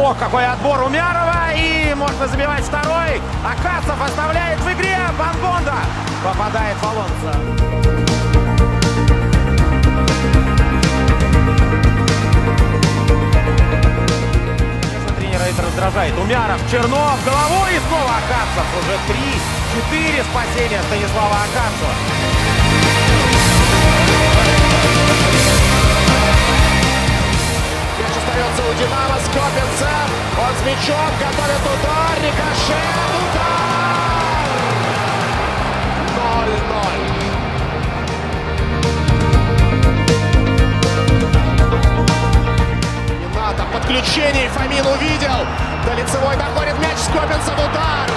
Ох, какой отбор Умярова, и можно забивать второй. Акацев оставляет в игре, Бангонда попадает в Алонсо. Это раздражает. Умяров, Чернов, головой и снова Акацев. Уже 3-4 спасения Станислава Акацева. Мяч остается у Динамо, Скопинцев. Он с мячом готовит удар, рикошет, удар! 0-0. Ната, подключение, Фомин увидел. До лицевой доходит мяч, Скопинцев, удар!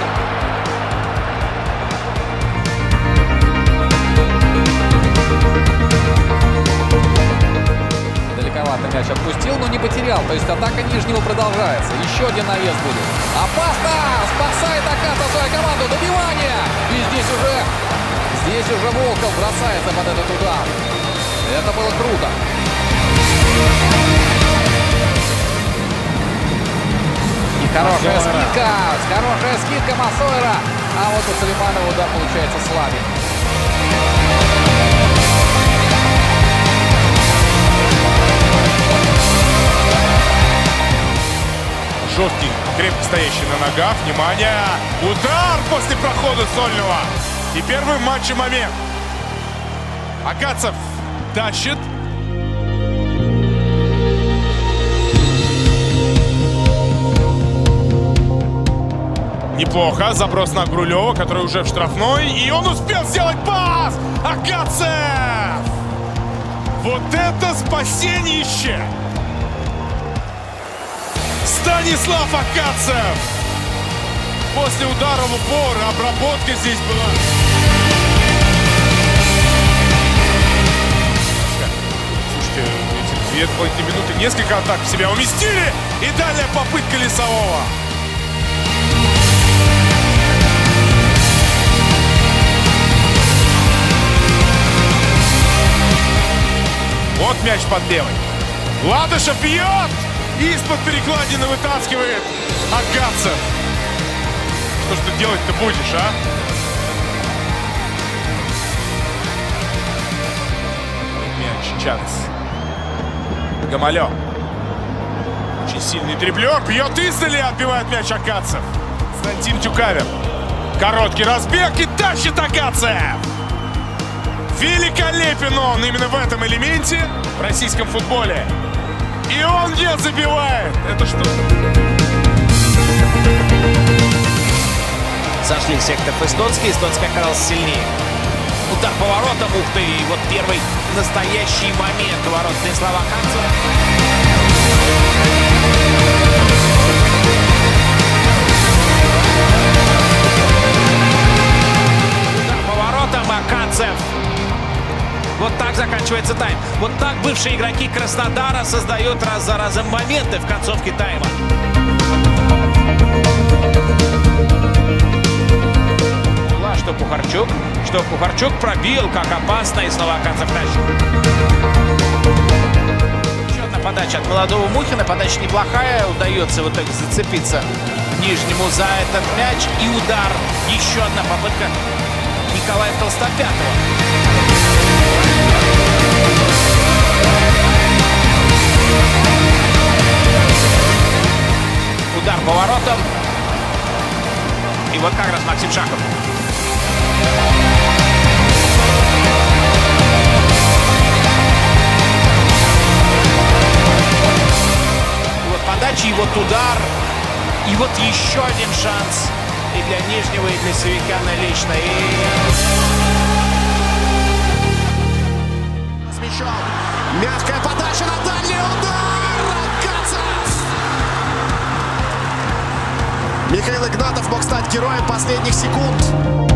Далековато мяч отпустил, но не потерял. То есть атака нижнего продолжается. Еще один навес будет. Опасно! Спасает Акацев свою команду. Добивание! И здесь уже Волков бросается под этот удар. Это было круто. И хорошая скидка Масойера. А вот у Сулейманова удар получается слабенький. Жесткий, крепко стоящий на ногах. Внимание! Удар после прохода Сольного. И первый в матче момент. Акацев тащит. Неплохо. Заброс на Грулева, который уже в штрафной. И он успел сделать пас! Акацев! Вот это спасенище! Станислав Акацев! После удара в упор, обработка здесь была. Слушайте, эти 2,5 минуты, несколько атак в себя уместили. И далее попытка Лесового. Вот мяч под левой. Ладышев бьет! Из-под перекладины вытаскивает Акацев. Что ж ты делать-то будешь, а? Мяч, Чанс. Гамалё. Очень сильный дриблер. Бьет издали, отбивает мяч Акацев. Константин Тюкавин. Короткий разбег и тащит Акацев. Великолепен он именно в этом элементе в российском футболе. И он не забивает. Это что? Зашли в сектор эстонский. Эстонский оказался сильнее. Удар поворотом. Ух ты. И вот первый настоящий момент у ворот Станислава Акацева. Удар поворотом. Акацев. Вот так заканчивается тайм. Вот так бывшие игроки Краснодара создают раз за разом моменты в концовке тайма. Что Кухарчук пробил, как опасно, и снова Акацев тащит. Еще одна подача от молодого Мухина. Подача неплохая. Удается в итоге зацепиться нижнему за этот мяч. И удар. Еще одна попытка Николая Толстопятова. Удар поворотом. И вот как раз Максим Шахов. И вот подача, и вот удар. И вот еще один шанс. И для Нижнего, и для Севикяна лично. С мячом. Мягкая подача на дальний удар. Акацев! Михаил Игнатов мог стать героем последних секунд.